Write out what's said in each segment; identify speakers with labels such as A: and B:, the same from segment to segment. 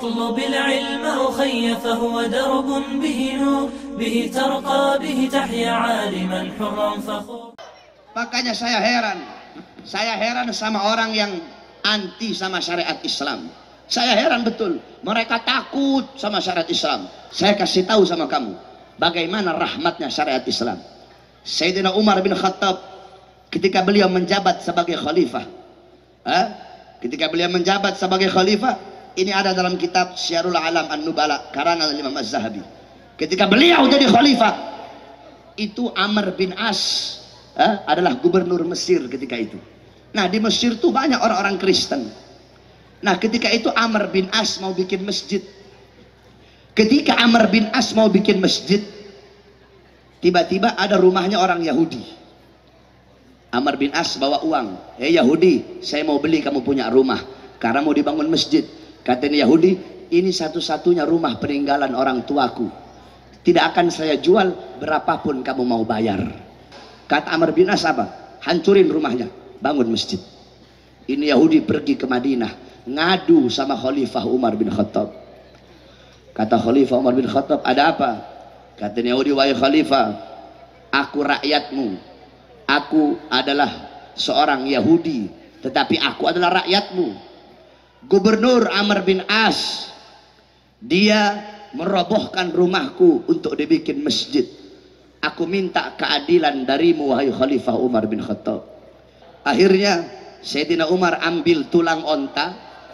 A: اطلب العلم أخي فهو درب به نور، به ترقى به تحيا عالما حرا فخور.
B: Makanya saya heran sama orang yang anti sama syariat Islam. Saya heran betul, mereka takut sama syariat Islam. Saya kasih tahu sama kamu, bagaimana rahmatnya syariat Islam. Sayyidina Umar bin Khattab ketika beliau menjabat sebagai khalifah, ini ada dalam kitab Syiarul Alam An-Nubala karangan Imam Az-Zahabi. Ketika beliau jadi khalifah, itu Amr bin As adalah gubernur Mesir ketika itu. Nah, di Mesir tuh banyak orang-orang Kristen. Nah, ketika itu Amr bin As mau bikin masjid. Ketika Amr bin As mau bikin masjid, tiba-tiba ada rumahnya orang Yahudi. Amr bin As bawa uang. Yahudi, saya mau beli kamu punya rumah karena mau dibangun masjid. Katanya Yahudi, ini satu-satunya rumah peninggalan orang tuaku. Tidak akan saya jual berapapun kamu mau bayar. Kata Amr bin As apa? Hancurin rumahnya, bangun masjid. Ini Yahudi pergi ke Madinah, ngadu sama Khalifah Umar bin Khattab. Kata Khalifah Umar bin Khattab, ada apa? Kata Yahudi, wahai Khalifah, aku rakyatmu, aku adalah seorang Yahudi, tetapi aku adalah rakyatmu. Gubernur Amr bin As, dia merobohkan rumahku untuk dibikin masjid. Aku minta keadilan darimu, wahai Khalifah Umar bin Khattab. Akhirnya Sayyidina Umar ambil tulang onta,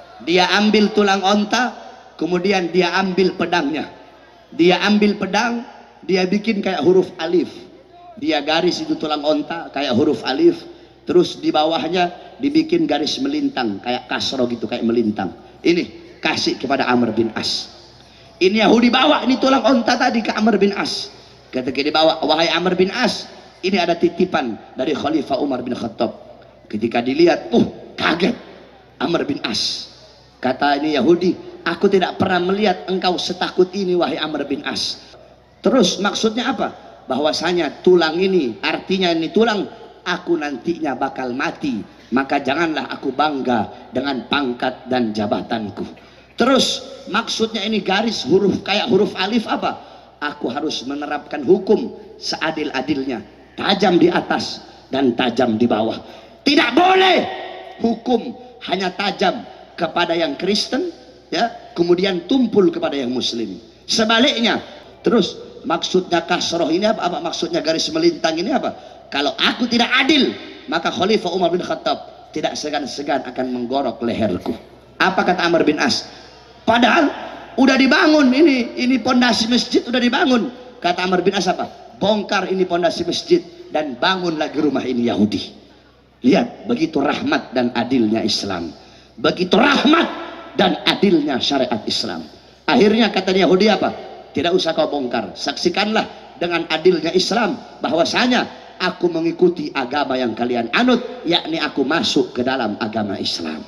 B: kemudian dia ambil pedangnya. Dia ambil pedang, dia bikin kayak huruf alif. Dia garis itu tulang onta kayak huruf alif. Terus di bawahnya dibikin garis melintang kayak kasro gitu, kayak melintang. Ini kasih kepada Amr bin As. Ini Yahudi bawa ini tulang onta tadi ke Amr bin As. Ketika dibawa, wahai Amr bin As, ini ada titipan dari Khalifah Umar bin Khattab. Ketika dilihat, kaget Amr bin As. Kata ini Yahudi, aku tidak pernah melihat engkau setakut ini, wahai Amr bin As. Terus maksudnya apa? Bahwasanya tulang ini, artinya ini tulang, aku nantinya bakal mati. Maka janganlah aku bangga dengan pangkat dan jabatanku. Terus maksudnya ini garis huruf kayak huruf alif apa? Aku harus menerapkan hukum seadil-adilnya, tajam di atas dan tajam di bawah. Tidak boleh hukum hanya tajam kepada yang Kristen, kemudian tumpul kepada yang Muslim. Sebaliknya. Terus maksudnya kasroh ini apa? Apa maksudnya garis melintang ini apa? Kalau aku tidak adil, maka Khalifah Umar bin Khattab tidak segan-segan akan menggorok leherku. Apa kata Amr bin As? Padahal udah dibangun ini pondasi masjid udah dibangun. Kata Amr bin As apa? Bongkar ini pondasi masjid dan bangun lagi rumah ini Yahudi. Lihat, begitu rahmat dan adilnya Islam. Begitu rahmat dan adilnya syariat Islam. Akhirnya kata Yahudi apa? Tidak usah kau bongkar. Saksikanlah dengan adilnya Islam bahwasanya aku mengikuti agama yang kalian anut, yakni aku masuk ke dalam agama Islam.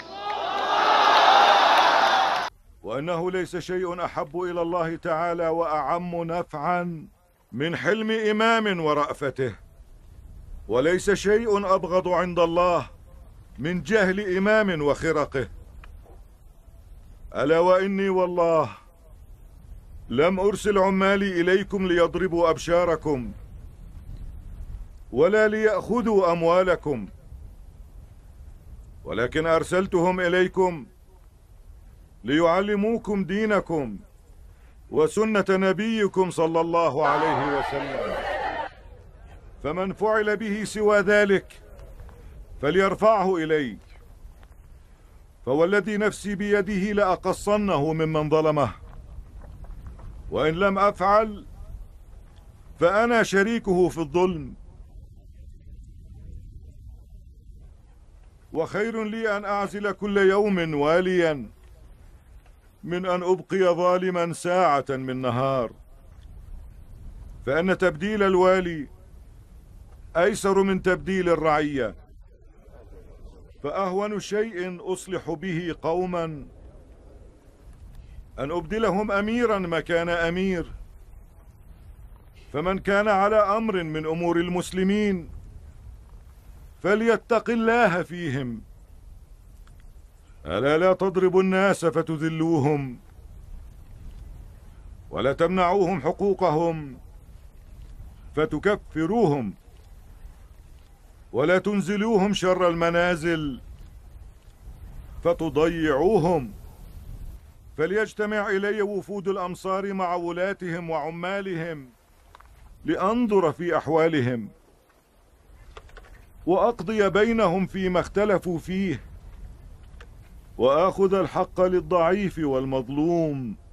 C: وأنه ليس شيء أحب إلى الله تعالى وأعم نفعا من حلم إمام ورأفته، وليس شيء أبغض عند الله من جهل إمام وخرقه. ألا وإني والله لم أرسل عمالي إليكم ليضربوا أبشاركم ولا ليأخذوا أموالكم، ولكن أرسلتهم إليكم ليعلموكم دينكم وسنة نبيكم صلى الله عليه وسلم. فمن فعل به سوى ذلك فليرفعه إلي، فوالذي نفسي بيده لأقصنه ممن ظلمه، وإن لم أفعل فأنا شريكه في الظلم، وخير لي أن أعزل كل يوم واليا من أن أبقي ظالما ساعة من نهار، فإن تبديل الوالي أيسر من تبديل الرعية، فأهون شيء أصلح به قوما أن أبدلهم أميرا مكان أمير، فمن كان على أمر من أمور المسلمين فليتق الله فيهم. ألا لا تضربوا الناس فتذلوهم ولا تمنعوهم حقوقهم فتكفروهم، ولا تنزلوهم شر المنازل فتضيعوهم. فليجتمع إلي وفود الأمصار مع ولاتهم وعمالهم لأنظر في أحوالهم وأقضي بينهم فيما اختلفوا فيه، وآخذ الحق للضعيف والمظلوم